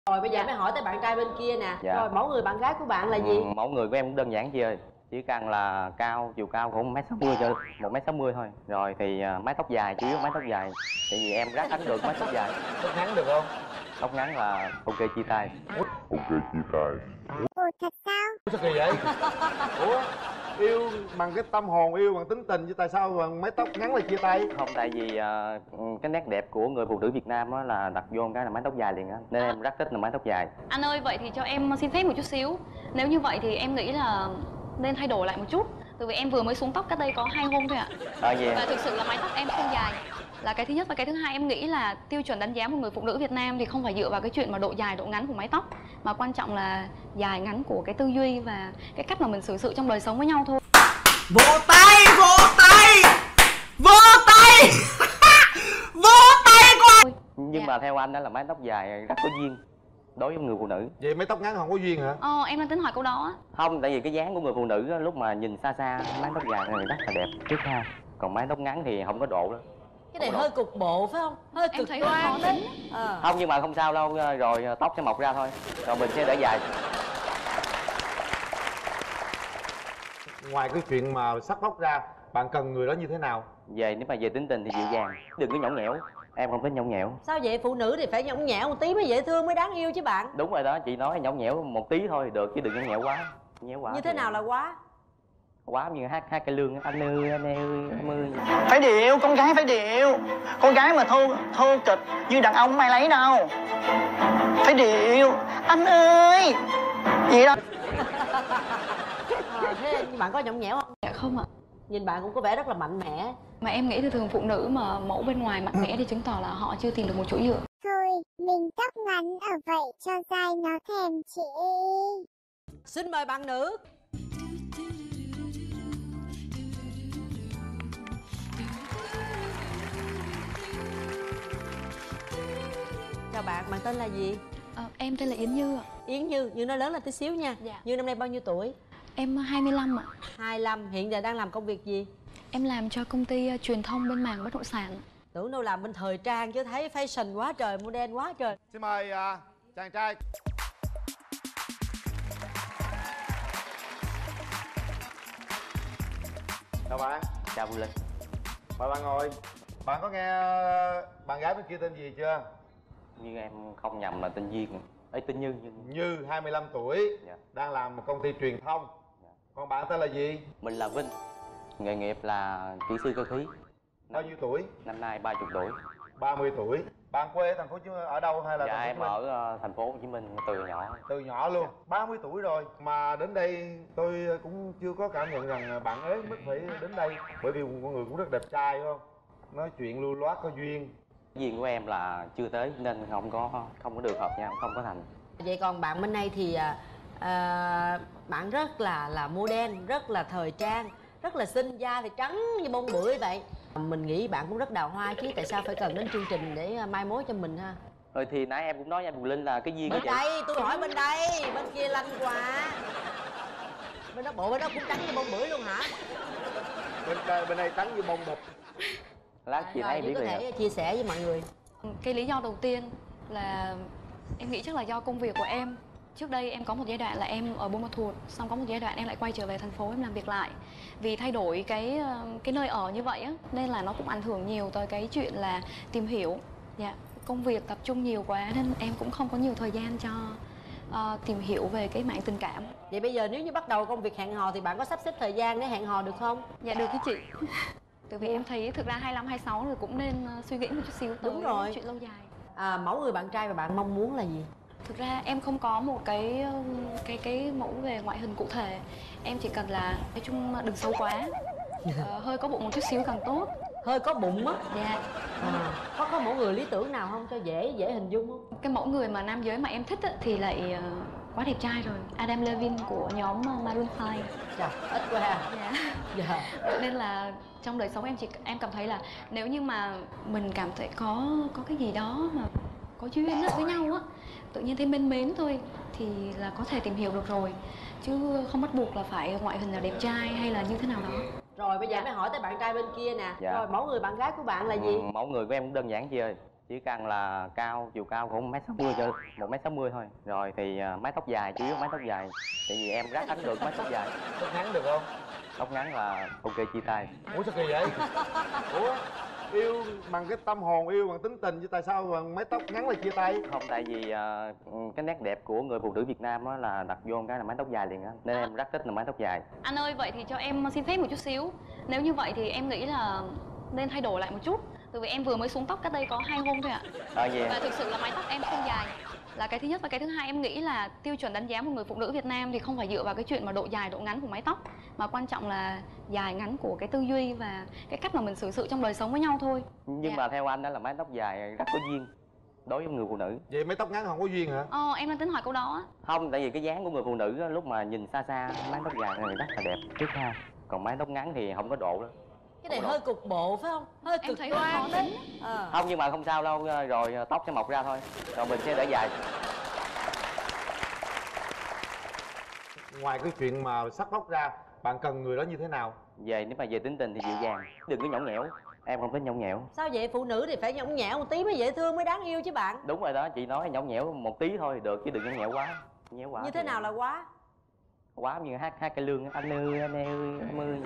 Rồi bây giờ mới hỏi tới bạn trai bên kia nè. Dạ. Rồi mẫu người bạn gái của bạn là gì? Mẫu người của em cũng đơn giản chị ơi. Chỉ cần là chiều cao của 1m60 cho 1m60 thôi. Rồi thì mái tóc dài, chủ yếu mái tóc dài. Tại vì em rất ấn được mái tóc dài. Tóc ngắn được không? Tóc ngắn là ok chia tay. Ok chia tay. Ủa thật sao? Sao kỳ vậy? Ủa yêu bằng cái tâm hồn, yêu bằng tính tình chứ tại sao bằng mái tóc ngắn là chia tay? Không, tại vì cái nét đẹp của người phụ nữ Việt Nam á là đặt vô cái là mái tóc dài liền á. Nên em rất thích là mái tóc dài. Anh ơi, vậy thì cho em xin phép một chút xíu. Nếu như vậy thì em nghĩ là nên thay đổi lại một chút. Tại vì em vừa mới xuống tóc cách đây có 2 hôm thôi ạ. Và thực sự là mái tóc em không dài. Là cái thứ nhất. Và cái thứ hai, em nghĩ là tiêu chuẩn đánh giá một người phụ nữ Việt Nam thì không phải dựa vào cái chuyện mà độ dài, độ ngắn của mái tóc, mà quan trọng là dài ngắn của cái tư duy và cái cách mà mình xử sự trong đời sống với nhau thôi. Vỗ tay, vỗ tay, vỗ tay. Vỗ tay qua. Nhưng mà theo anh đó là mái tóc dài rất có duyên đối với người phụ nữ. Vậy mái tóc ngắn không có duyên hả? Em đang tính hỏi câu đó. Không, tại vì cái dáng của người phụ nữ á, lúc mà nhìn xa xa mái tóc dài này rất là đẹp trước ha. Còn mái tóc ngắn thì không có độ đó. Cái này hơi cục bộ phải không? Hơi cực thấy đoan khó đấy. Không, nhưng mà không sao đâu, rồi tóc sẽ mọc ra thôi. Rồi mình sẽ để dài. Ngoài cái chuyện mà sắc tóc ra, bạn cần người đó như thế nào? Nếu mà về tính tình thì dịu dàng, đừng có nhõng nhẽo. Em không thích nhõng nhẽo. Sao vậy? Phụ nữ thì phải nhõng nhẽo một tí mới dễ thương, mới đáng yêu chứ bạn. Đúng rồi đó, chị nói nhõng nhẽo một tí thôi được chứ đừng nhõng nhẽo quá. Nhẽo quá như thế nào là quá? Quá như hát cải lương, anh ơi anh ơi em ơi. Phải điệu, con gái phải điệu. Con gái mà thô kịch như đàn ông không ai lấy đâu. Phải điệu, anh ơi. Gì đó. Thế bạn có nhõng nhẽo không? Dạ không ạ. Nhìn bạn cũng có vẻ rất là mạnh mẽ. Mà em nghĩ thường phụ nữ mà mẫu bên ngoài mạnh mẽ thì chứng tỏ là họ chưa tìm được một chỗ dựa. Thôi, mình tóc ngắn ở vậy cho dai nó thèm chị. Xin mời bạn nữ. Chào bạn, bạn tên là gì? Em tên là Yến Như ạ. Yến Như, Như nói lớn là tí xíu nha. Dạ. Như năm nay bao nhiêu tuổi? Em 25 ạ. 25, hiện giờ đang làm công việc gì? Em làm cho công ty truyền thông bên mảng bất động sản. Tưởng đâu làm bên thời trang chứ thấy fashion quá trời, model quá trời. Xin mời chàng trai. Chào bạn. Chào Vũ Linh. Mời bạn ngồi. Bạn có nghe bạn gái bên kia tên gì chưa? Như em không nhầm là tên Duyên. Tên Như. Như 25 tuổi. Dạ. Đang làm một công ty truyền thông. Dạ. Còn bạn tên là gì? Mình là Vinh. Nghề nghiệp là kỹ sư cơ khí. Bao nhiêu tuổi? Năm nay 30 tuổi. 30 tuổi. Bạn quê ở thành phố Hồ Chí Minh ở đâu hay là Dạ thành phố em Hồ Chí Minh? ở thành phố Hồ Chí Minh từ nhỏ. Từ nhỏ luôn. 30 tuổi rồi mà đến đây tôi cũng chưa có cảm nhận rằng bạn ấy mới phải đến đây, bởi vì con người cũng rất đẹp trai phải không? Nói chuyện lưu loát có duyên. Duyên của em là chưa tới nên không có được hợp nhau, không có thành. Vậy còn bạn bên này thì bạn rất là model, rất là thời trang, rất là xinh, da thì trắng như bông bưởi vậy. Mình nghĩ bạn cũng rất đào hoa chứ, tại sao phải cần đến chương trình để mai mối cho mình ha? Rồi thì nãy em cũng nói với anh Vũ Linh là cái duyên đó Bên chị. đây, tôi hỏi bên đây, bên kia lanh quá. Bên đó bộ bên đó cũng trắng như bông bưởi luôn hả? Bên đây trắng như bông bịch. Lát chị thấy biết có liền. thể chia sẻ với mọi người. Cái lý do đầu tiên là em nghĩ chắc là do công việc của em. Trước đây em có một giai đoạn là em ở Buôn Ma Thuột, xong có một giai đoạn em lại quay trở về thành phố em làm việc lại. Vì thay đổi cái nơi ở như vậy á, nên là nó cũng ảnh hưởng nhiều tới cái chuyện là tìm hiểu. Dạ, công việc tập trung nhiều quá nên em cũng không có nhiều thời gian cho tìm hiểu về cái mảng tình cảm. Vậy bây giờ nếu như bắt đầu công việc hẹn hò thì bạn có sắp xếp thời gian để hẹn hò được không? Dạ được cái chị. Tại vì em thấy thực ra 25, 26 thì cũng nên suy nghĩ một chút xíu tới đúng rồi, chuyện lâu dài. Mẫu người bạn trai mà bạn mong muốn là gì? Thực ra em không có một cái mẫu về ngoại hình cụ thể. Em chỉ cần là nói chung đừng xấu quá, hơi có bụng một chút xíu càng tốt. Hơi có bụng á? Dạ. Có mẫu người lý tưởng nào không cho dễ hình dung không? Cái mẫu người mà nam giới mà em thích á, thì lại quá đẹp trai rồi. Adam Levine của nhóm Maroon 5. Trời, ít quá ha. Dạ. Dạ. Nên là trong đời sống em cảm thấy là nếu như mà mình cảm thấy có cái gì đó mà có duyên với nhau á, tự nhiên thấy mến thôi thì là có thể tìm hiểu được rồi, chứ không bắt buộc là phải ngoại hình là đẹp trai hay là như thế nào đó. Rồi bây giờ mới hỏi tới bạn trai bên kia nè. Dạ. Rồi mẫu người bạn gái của bạn là gì? Mẫu người của em cũng đơn giản chị ơi. chỉ cần là cao, chiều cao cũng 1m60 cho 1m60 thôi. Rồi thì mái tóc dài, chủ yếu mái tóc dài. Tại vì em rất đánh được mái tóc dài. Tóc ngắn được không? Tóc ngắn là ok, chia tay. Ủa sao kỳ vậy? Ủa yêu bằng cái tâm hồn, yêu bằng tính tình chứ tại sao bằng mái tóc ngắn là chia tay? Không, tại vì cái nét đẹp của người phụ nữ Việt Nam á là đặt vô cái là mái tóc dài liền á, nên em rất thích là mái tóc dài. Anh ơi, vậy thì cho em xin phép một chút xíu. Nếu như vậy thì em nghĩ là nên thay đổi lại một chút. Tại vì em vừa mới xuống tóc cách đây có 2 hôm thôi ạ. Và thực sự là mái tóc em không dài là cái thứ nhất. Và cái thứ hai, em nghĩ là tiêu chuẩn đánh giá một người phụ nữ Việt Nam thì không phải dựa vào cái chuyện mà độ dài, độ ngắn của mái tóc, mà quan trọng là dài ngắn của cái tư duy và cái cách mà mình xử sự trong đời sống với nhau thôi. Nhưng mà theo anh đó là mái tóc dài rất có duyên đối với người phụ nữ. Vậy mái tóc ngắn không có duyên hả? Em đang tính hỏi câu đó á. Không, tại vì cái dáng của người phụ nữ á, lúc mà nhìn xa xa mái tóc dài này rất là đẹp trước ha. Còn mái tóc ngắn thì không có độ đó. Cái này hơi cục bộ phải không? Hơi Em cực thấy hơi khó đoan đấy. tính. Không, nhưng mà không sao đâu, rồi tóc sẽ mọc ra thôi. Rồi mình sẽ để dài. Ngoài cái chuyện mà sắc tóc ra, bạn cần người đó như thế nào? Nếu mà về tính tình thì dịu dàng, đừng có nhõng nhẽo. Em không thích nhõng nhẽo. Sao vậy? Phụ nữ thì phải nhõng nhẽo một tí mới dễ thương, mới đáng yêu chứ bạn. Đúng rồi đó, chị nói nhõng nhẽo một tí thôi được chứ đừng nhõng nhẽo quá. Nhéo quá Như thế nào là quá? Quá như hát cải lương, anh ơi anh ơi em ơi.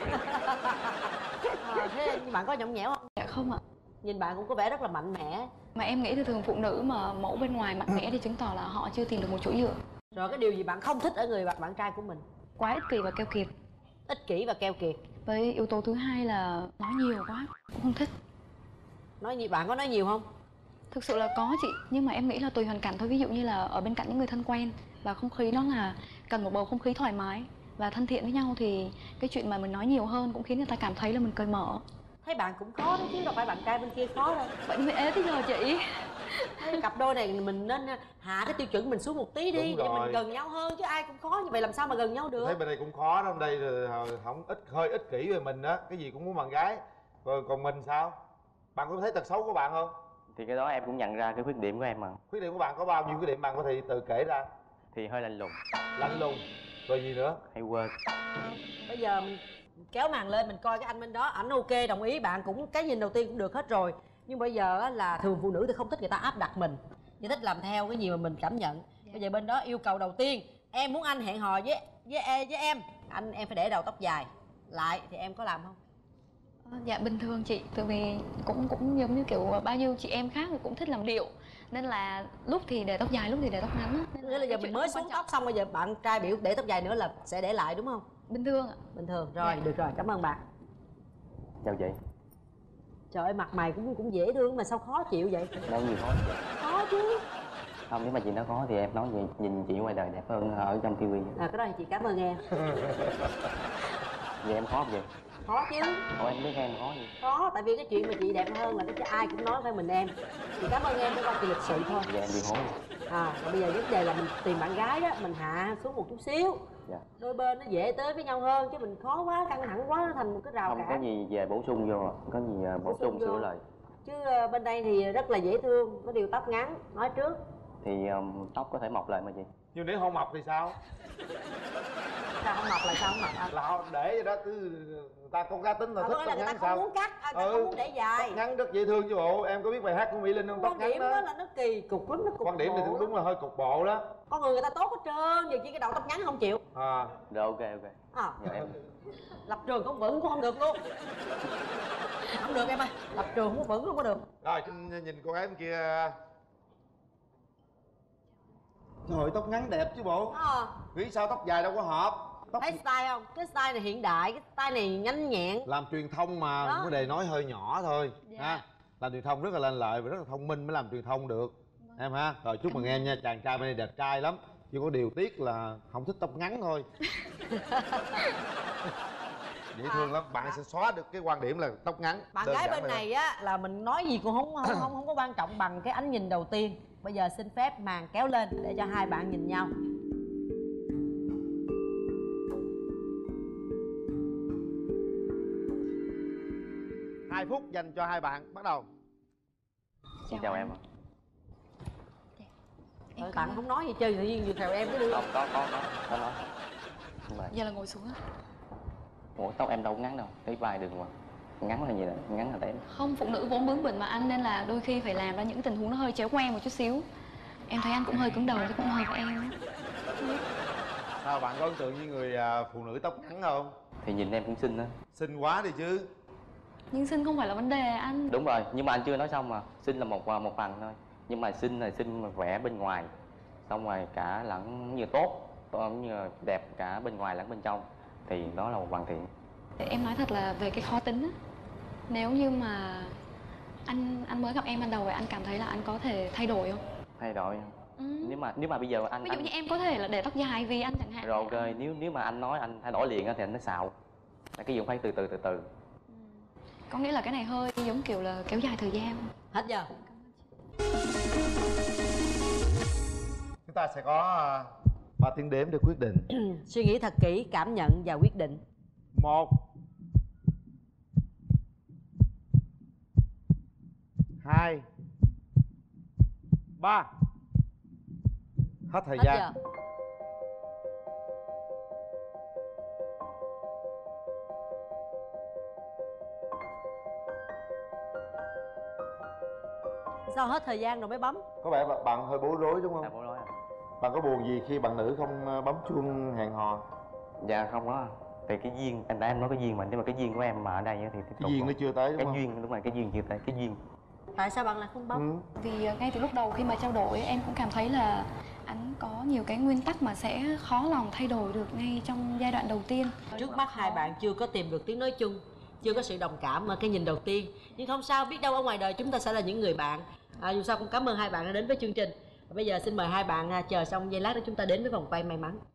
Thế bạn có nhõng nhẽo không? Dạ không ạ. Nhìn bạn cũng có vẻ rất là mạnh mẽ. Mà em nghĩ thường phụ nữ mà mẫu bên ngoài mạnh mẽ thì chứng tỏ là họ chưa tìm được một chỗ dựa. Rồi cái điều gì bạn không thích ở người bạn trai của mình? Quá ích kỷ và keo kiệt. Ích kỷ và keo kiệt. Với yếu tố thứ hai là nói nhiều quá, cũng không thích. Nói nhiều, bạn có nói nhiều không? Thực sự là có chị, nhưng mà em nghĩ là tùy hoàn cảnh thôi. Ví dụ như là ở bên cạnh những người thân quen và không khí nó là cần một bầu không khí thoải mái và thân thiện với nhau, thì cái chuyện mà mình nói nhiều hơn cũng khiến người ta cảm thấy là mình cởi mở. Thấy bạn cũng khó đó chứ đâu phải bạn trai bên kia khó đâu. Vậy mới ế tới giờ chị. Thấy cặp đôi này mình nên hạ cái tiêu chuẩn mình xuống một tí đi để mình gần nhau hơn, chứ ai cũng khó như vậy làm sao mà gần nhau được. Thấy bên đây cũng khó đó, đây là không hơi ích kỷ về mình đó, cái gì cũng muốn bạn gái. Rồi còn mình sao? Bạn có thấy tật xấu của bạn không? Thì cái đó em cũng nhận ra cái khuyết điểm của em mà. Khuyết điểm của bạn có bao nhiêu khuyết điểm, bạn có thể tự kể ra? Thì hơi lạnh lùng. Lạnh lùng. Rồi gì nữa? Hay quên. Bây giờ mình kéo màn lên mình coi cái anh bên đó, ảnh ok đồng ý, bạn cũng cái nhìn đầu tiên cũng được hết rồi. Nhưng bây giờ là thường phụ nữ thì không thích người ta áp đặt mình, chỉ thích làm theo cái gì mà mình cảm nhận. Bây giờ bên đó yêu cầu đầu tiên, em muốn anh hẹn hò với em, em phải để đầu tóc dài lại, thì em có làm không? Dạ bình thường chị, tại vì cũng giống như kiểu bao nhiêu chị em khác thì cũng thích làm điệu, nên là lúc thì để tóc dài, lúc thì để tóc ngắn á. Nghĩa là giờ mình mới xuống tóc xong, bây giờ bạn trai biểu để tóc dài nữa là sẽ để lại đúng không? Bình thường ạ. Bình thường rồi, được rồi, cảm ơn bạn. Chào chị. Trời ơi, mặt mày cũng dễ thương mà sao khó chịu vậy? Nói nhiều khó vậy? Khó chứ. Không, nếu mà chị nói khó thì em nói gì, nhìn chị ngoài đời đẹp hơn ở trong tivi. Cái đó thì chị cảm ơn em. Vậy em khó không vậy? Khó chứ. Ủa em biết em khó gì? Khó, tại vì cái chuyện mà chị đẹp hơn là cái chứ ai cũng nói phải mình em. Chị cảm ơn em đã qua kỳ lịch sự thôi. Vậy em bị hối. Còn bây giờ vấn đề là mình tìm bạn gái đó, mình hạ xuống một chút xíu. Dạ. Đôi bên nó dễ tới với nhau hơn, chứ mình khó quá, căng thẳng quá nó thành một cái rào Không cản. có gì về bổ sung vô, có gì bổ sung sửa lại. Chứ bên đây thì rất là dễ thương, có điều tóc ngắn, nói trước. Thì tóc có thể mọc lại mà chị. Nhưng nếu không mọc thì sao? Sao không mọc lại sao không mọc anh? Là để vậy đó, cứ người ta con cá tính là thích Là tóc người ta ngắn không sao? muốn cắt, người ta không muốn để dài. Tóc ngắn rất dễ thương chứ bộ. Em có biết bài hát của Mỹ Linh không? Tóc Quan ngắn điểm đó là nó kỳ cục lắm, nó cục quan điểm thì bộ đúng là hơi cục bộ đó. Con người ta tốt hết trơn, giờ chỉ cái đầu tóc ngắn không chịu. Rồi ok. Dạ em. Lập trường không vững cũng không được luôn. Không được em ơi, lập trường không vững không có được. Rồi nhìn cô gái bên kia. Trời ơi, tóc ngắn đẹp chứ bộ. Nghĩ sao tóc dài đâu có hợp. Thấy style không? Cái style này hiện đại, cái style này nhanh nhẹn. Làm truyền thông mà vấn đề nói hơi nhỏ thôi ha. Làm truyền thông rất là lên lợi và rất là thông minh mới làm truyền thông được em ha. Rồi chúc mừng em nha, chàng trai bên đây đẹp trai lắm, chỉ có điều tiếc là không thích tóc ngắn thôi. Dễ thương lắm, bạn sẽ xóa được cái quan điểm là tóc ngắn. Bạn gái bên này á là mình nói gì cũng không có quan trọng bằng cái ánh nhìn đầu tiên. Bây giờ xin phép màn kéo lên để cho hai bạn nhìn nhau. Hai phút dành cho hai bạn, bắt đầu. Chào em ạ. Bạn không nói gì chơi tự nhiên vừa theo em cái đưa. Không, có nói. Giờ là ngồi xuống á. Ủa tóc em đâu có ngắn đâu, tới vai được mà. Ngắn là gì đó, ngắn là tém. Không, phụ nữ vốn bướng bỉnh mà anh, nên là đôi khi phải làm ra những tình huống nó hơi chéo ngoe một chút xíu. Em thấy anh cũng hơi cứng đầu chứ cũng hơi với em. Sao bạn có ấn tượng với người phụ nữ tóc ngắn không? Thì nhìn em cũng xinh á. Xinh quá đi chứ. Nhưng xinh không phải là vấn đề anh. Đúng rồi, nhưng mà anh chưa nói xong mà. Xinh là một phần thôi. Nhưng mà xinh là xinh vẻ bên ngoài. Xong rồi cả lẫn như tốt, như là đẹp cả bên ngoài lẫn bên trong. Thì đó là một hoàn thiện. Em nói thật là về cái khó tính á, nếu như mà anh mới gặp em ban đầu vậy, anh cảm thấy là anh có thể thay đổi không? Thay đổi. Nếu mà bây giờ anh Ví dụ như em có thể là để tóc dài vì anh chẳng hạn. rồi ok, nếu mà anh nói anh thay đổi liền á thì anh nói xạo. Cái gì cũng phải từ từ. Có nghĩa là cái này hơi giống kiểu là kéo dài thời gian. Hết giờ. Chúng ta sẽ có 3 tiếng đếm để quyết định. Suy nghĩ thật kỹ, cảm nhận và quyết định. 1 2 3. Hết thời Hết gian. giờ. Sao hết thời gian rồi mới bấm? Có vẻ bạn hơi bối rối đúng không? Sao bố nói à? Bạn có buồn gì khi bạn nữ không bấm chuông hẹn hò? Dạ không có. Thì cái duyên, anh đã em nói cái duyên mà, nhưng mà cái duyên của em mà ở đây á thì tiếp Cái tục duyên thôi. nó chưa tới đúng Cái không? duyên, đúng rồi, cái duyên chưa tới, cái duyên. Tại sao bạn lại không bấm? Vì ngay từ lúc đầu khi mà trao đổi em cũng cảm thấy là anh có nhiều cái nguyên tắc mà sẽ khó lòng thay đổi được ngay trong giai đoạn đầu tiên. Trước mắt hai bạn chưa có tìm được tiếng nói chung, chưa có sự đồng cảm ở cái nhìn đầu tiên. Nhưng không sao, biết đâu ở ngoài đời chúng ta sẽ là những người bạn. Dù sao cũng cảm ơn hai bạn đã đến với chương trình. Bây giờ xin mời hai bạn chờ xong giây lát để chúng ta đến với vòng quay may mắn.